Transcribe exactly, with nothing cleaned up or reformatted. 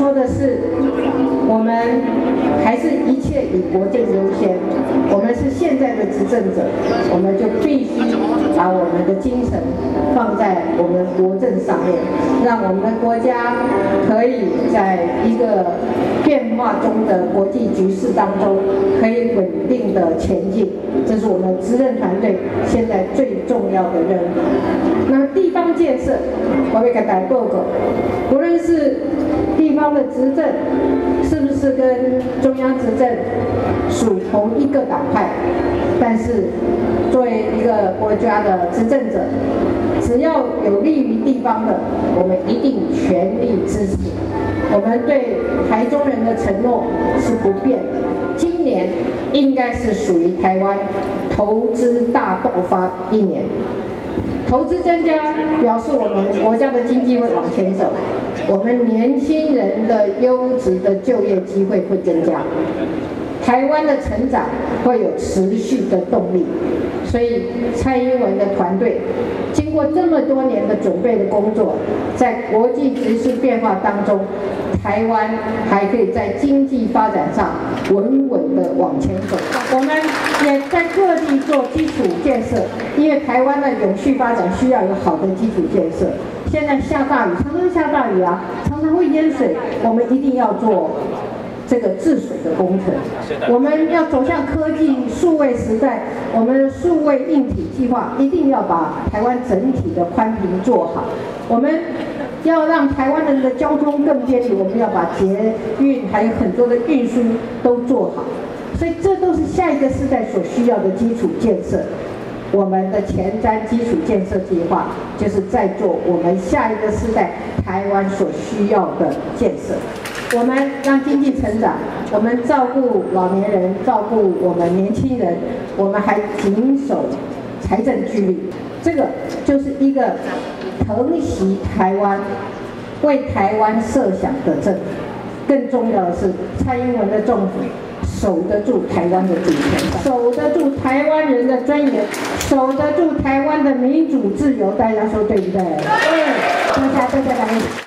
说的是，我们还是一切以国政优先。我们是现在的执政者，我们就必须把我们的精神放在我们国政上面，让我们的国家可以在一个变化中的国际局势当中，可以稳定的前进。这是我们执政团队现在最重要的任务。那么地方建设，我们给大家报告，无论是地方的执政是不是跟中央执政属同一个党派，但是作为一个国家的执政者，只要有利于地方的，我们一定全力支持。我们对台中人的承诺是不变的，今年应该是属于台湾投资大爆发一年。投资增加，表示我们国家的经济会往前走，我们年轻人的优质的就业机会会增加，台湾的成长会有持续的动力。所以蔡英文的团队经过这么多年的准备的工作，在国际局势变化当中，台湾还可以在经济发展上稳稳的往前走。我们也在各地做基础建设，因为台湾的永续发展需要有好的基础建设。现在下大雨，常常下大雨啊，常常会淹水，我们一定要做这个治水的工程。我们要走向科技数位时代，我们的数位硬体计划一定要把台湾整体的宽频做好。我们要让台湾人的交通更便利，我们要把捷运还有很多的运输都做好。所以这都是下一个世代所需要的基础建设。我们的前瞻基础建设计划就是在做我们下一个世代台湾所需要的建设。我们让经济成长，我们照顾老年人，照顾我们年轻人，我们还谨守财政纪律。这个就是一个疼惜台湾、为台湾设想的政府。更重要的是，蔡英文的政府守得住台湾的主权，守得住台湾人的尊严，守得住台湾的民主自由。大家说对不对？对，大家大家来。